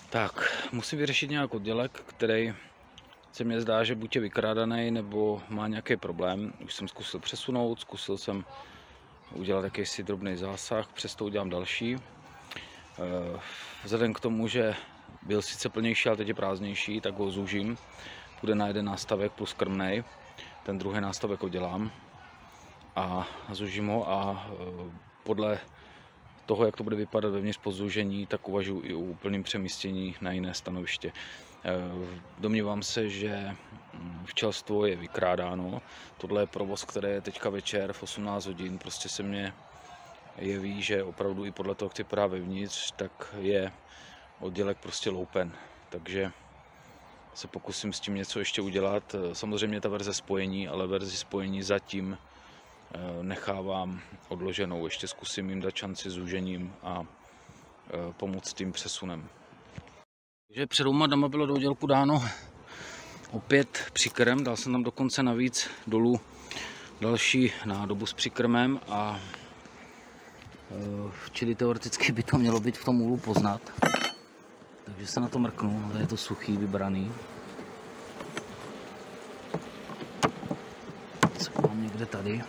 Tak, musím vyřešit nějak oddělek, který se mně zdá, že buď je vykrádaný, nebo má nějaký problém. Už jsem zkusil přesunout, zkusil jsem udělat jakýsi drobný zásah, přesto udělám další. Vzhledem k tomu, že byl sice plnější, ale teď je prázdnější, tak ho zúžím. Bude na jeden nástavek plus krmnej. Ten druhý nástavek udělám a zúžím ho a podle toho, jak to bude vypadat vevnitř po zúžení, tak uvažuji i o úplném přemístění na jiné stanoviště. Domnívám se, že včelstvo je vykrádáno. Tohle je provoz, který je teďka večer v 18 hodin. Prostě se mně jeví, že opravdu i podle toho, jak vypadá vevnitř, tak je oddělek prostě loupen. Takže se pokusím s tím něco ještě udělat. Samozřejmě ta verze spojení, ale verzi spojení zatím nechávám odloženou. Ještě zkusím jim dát šanci zúžením a pomoct tím přesunem. Takže před 2 dnama bylo do oddělku dáno opět přikrm. Dal jsem tam dokonce navíc dolů další nádobu s přikrmem a čili teoreticky by to mělo být v tom úlu poznat. Takže se na to mrknu, ale je to suchý, vybraný. Co mám někde tady?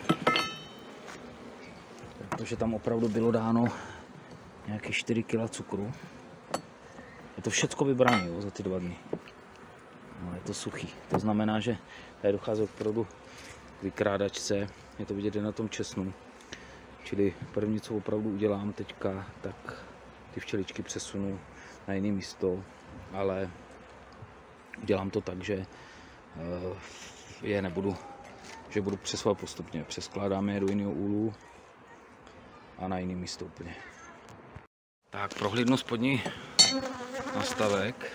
Protože tam opravdu bylo dáno nějaké 4 kg cukru. Je to všecko vybrané za ty 2 dny. No, je to suchý. To znamená, že tady dochází opravdu k vykrádačce. Je to vidět na tom česnu. Čili první, co opravdu udělám teďka, tak ty včeličky přesunu na jiné místo. Ale udělám to tak, že je nebudu, že budu přesouvat postupně. Přeskládám je do jiného úlu a na jiné místo úplně. Tak, prohlídnu spodní nastavek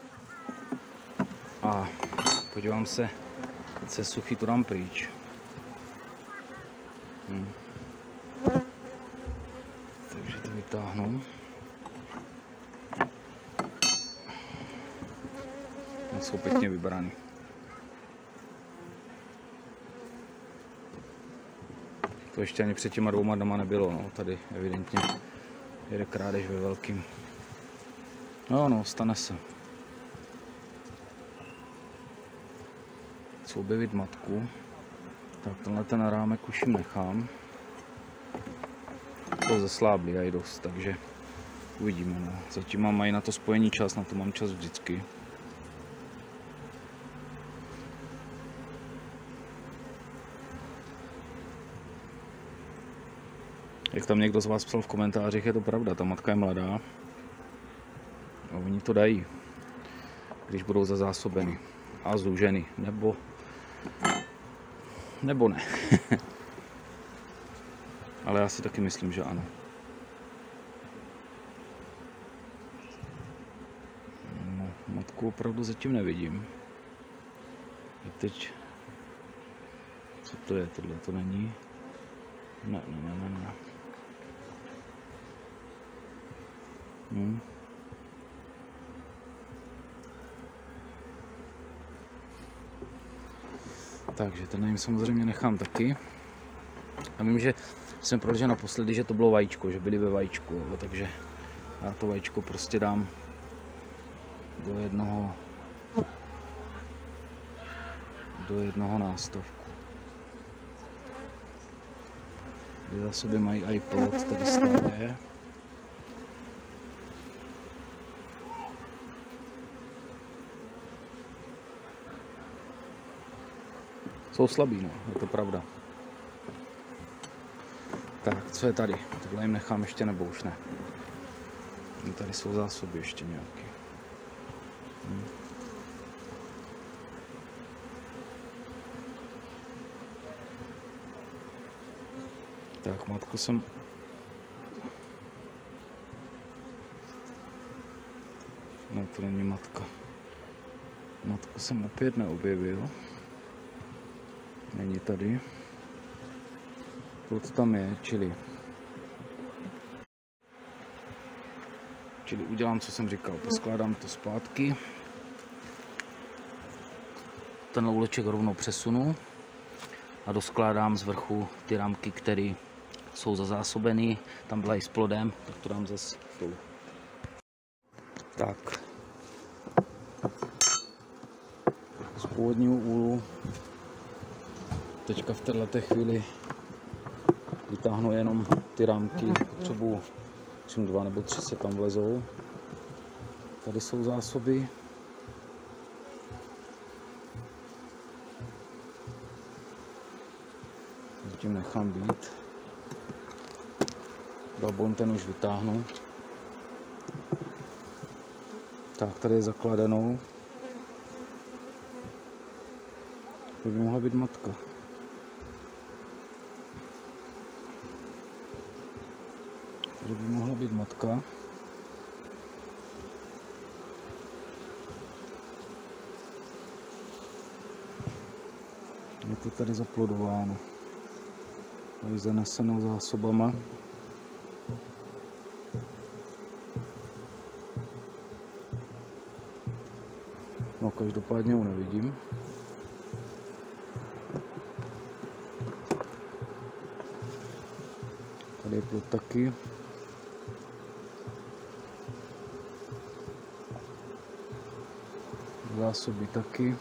a podívám se, co je suchý, to dám pryč. Takže to vytáhnu. No, jsou pěkně vybraný. To ještě ani před těma 2 dnama nebylo, no, tady evidentně jede krádež ve velkým. No, stane se. Chci objevit matku. Tak tenhle ten rámek už jim nechám. To zasláblí aj dost, takže uvidíme. No. Zatím mají na to spojení čas, na to mám čas vždycky. Jak tam někdo z vás psal v komentářích, je to pravda, ta matka je mladá. A oni to dají, když budou zazásobeny a zúženy, nebo ne. Ale já si taky myslím, že ano. No, matku opravdu zatím nevidím. A teď, co to je, tohle to není? Ne. Takže ten jim samozřejmě nechám taky. A vím, že jsem prožil naposledy, že to bylo vajíčko, že byli ve vajíčku, takže já to vajíčko prostě dám do jednoho nástavku. Kde za sobě mají iPod, tady stále. Jsou slabí, no, je to pravda. Tak, co je tady? Tohle jim nechám ještě, nebo už ne? Tady jsou zásoby ještě nějaké. Tak, matku jsem... No, to není matka. Matku jsem opět neobjevil. Není tady. Plot tam je, čili udělám, co jsem říkal. Poskládám to zpátky. Ten úleček rovnou přesunu a doskládám z vrchu ty rámky, které jsou zazásobený. Tam byla i s plodem, tak to dám zase dolů. Tak, původního úlu. Teďka v této chvíli vytáhnu jenom ty rámky, potřebuji 2 nebo 3 se tam vlezou. Tady jsou zásoby. Tím nechám být. Balbon ten už vytáhnu. Tak, tady je zakladenou. To by mohla být matka. Tady by mohla být matka. Je to tady zaplodováno. Tady zaneseno zásobama. No, každopádně ho nevidím. Tady je plot taky. Zásoby taky.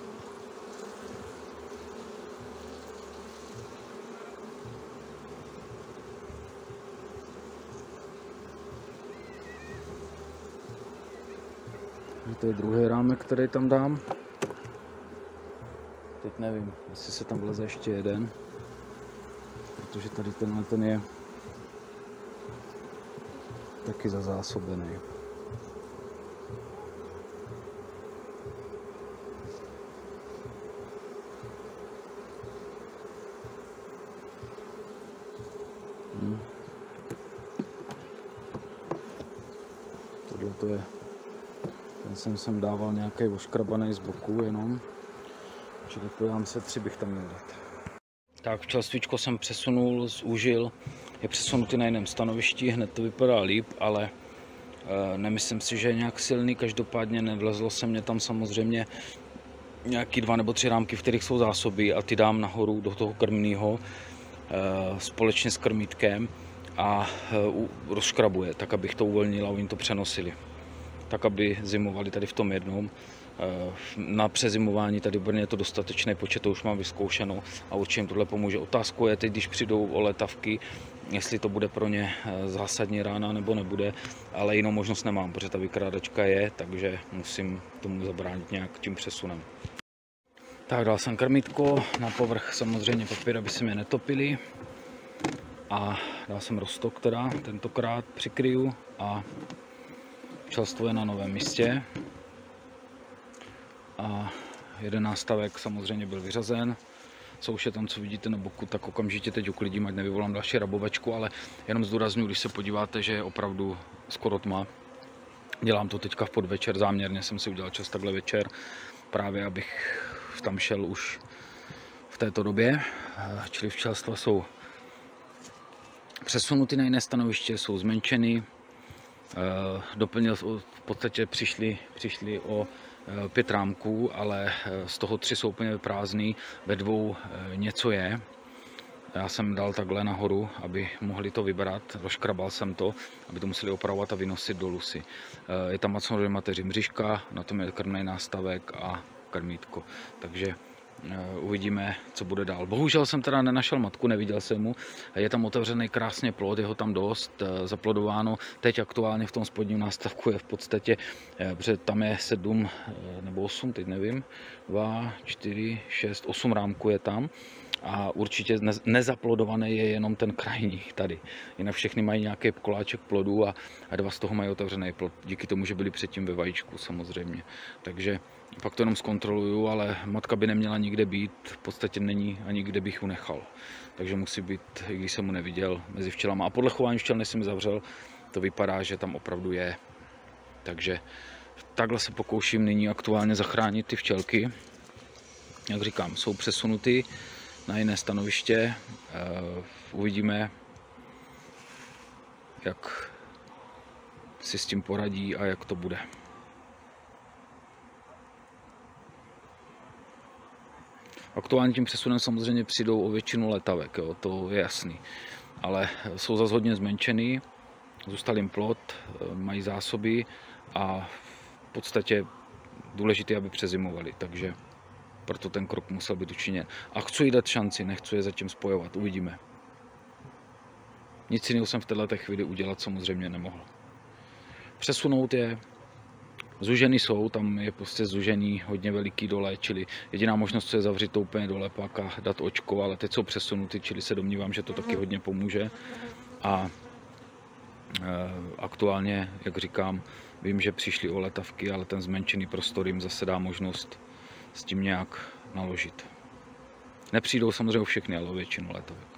To je druhý rámek, který tam dám. Teď nevím, jestli se tam vleze ještě jeden, protože tady ten je taky zazásobený. Tohle to je. Ten jsem sem dával nějaký oškrabaný z boku jenom. Čili pojám se 3 bych tam měl dát. Tak, včelstvíčko jsem přesunul, zúžil. Je přesunutý na jiném stanovišti, hned to vypadá líp, ale nemyslím si, že je nějak silný. Každopádně nevlezlo se mě tam samozřejmě nějaký 2 nebo 3 rámky, v kterých jsou zásoby, a ty dám nahoru do toho krmného společně s krmítkem a rozškrabuje, tak abych to uvolnil a oni to přenosili. Tak, aby zimovali tady v tom jednom. Na přezimování tady v Brně je to dostatečný počet, to už mám vyzkoušeno a určitě jim tohle pomůže. Otázkou je teď, když přijdou o letavky, jestli to bude pro ně zásadní rána nebo nebude, ale jinou možnost nemám, protože ta vykrádačka je, takže musím tomu zabránit nějak tím přesunem. Tak, dal jsem krmítko, na povrch samozřejmě papír, aby se mě netopili, a dal jsem roztok, teda tentokrát přikryju, a včelstvo je na novém místě. A jeden nástavek samozřejmě byl vyřazen. Souše tam, co vidíte na boku, tak okamžitě teď uklidím, ať nevyvolám další rabovačku, ale jenom zdůraznuju, když se podíváte, že je opravdu skoro tma. Dělám to teďka v podvečer, záměrně jsem si udělal čas takhle večer, právě abych tam šel už v této době. Čili včelstva jsou přesunuty na jiné stanoviště, jsou zmenšeny. Doplnil, v podstatě přišli o 5 rámků, ale z toho 3 jsou úplně prázdný, ve 2 něco je. Já jsem dal takhle nahoru, aby mohli to vybrat, rozškrabal jsem to, aby to museli opravovat a vynosit do lusy. Je tam samozřejmě mateři mřížka, na tom je krmný nástavek a krmítko, takže uvidíme, co bude dál. Bohužel jsem teda nenašel matku, neviděl jsem mu. Je tam otevřený krásně plod, je ho tam dost, zaplodováno. Teď aktuálně v tom spodním nástavku je v podstatě, protože tam je 7 nebo 8, teď nevím, 2, 4, 6, 8 rámků je tam. A určitě nezaplodovaný je jenom ten krajní tady. Jinak všechny mají nějaký koláček plodů a 2 z toho mají otevřený plod. Díky tomu, že byli předtím ve vajíčku samozřejmě. Takže pak to jenom zkontroluju, ale matka by neměla nikde být, v podstatě není ani kde bych ji nechal. Takže musí být, i když jsem mu neviděl, mezi včelama. A podle chování včel, než jsem zavřel, to vypadá, že tam opravdu je. Takže takhle se pokouším nyní aktuálně zachránit ty včelky. Jak říkám, jsou přesunuty na jiné stanoviště. Uvidíme, jak si s tím poradí a jak to bude. Aktuálně tím přesunem samozřejmě přijdou o většinu letavek, jo, to je jasný. Ale jsou zase hodně zmenšený, zůstal jim plot, mají zásoby a v podstatě důležité, aby přezimovali. Takže proto ten krok musel být učiněn. A chci jí dát šanci, nechci je zatím spojovat, uvidíme. Nic jiného jsem v této chvíli udělat samozřejmě nemohl. Přesunout je, zužený jsou, tam je prostě zužený hodně veliký dole, čili jediná možnost je zavřít to úplně dole pak a dát očko, ale teď jsou přesunuty, čili se domnívám, že to taky hodně pomůže. A aktuálně, jak říkám, vím, že přišly o letavky, ale ten zmenšený prostor jim zase dá možnost s tím nějak naložit. Nepřijdou samozřejmě všechny, ale většinu letavek.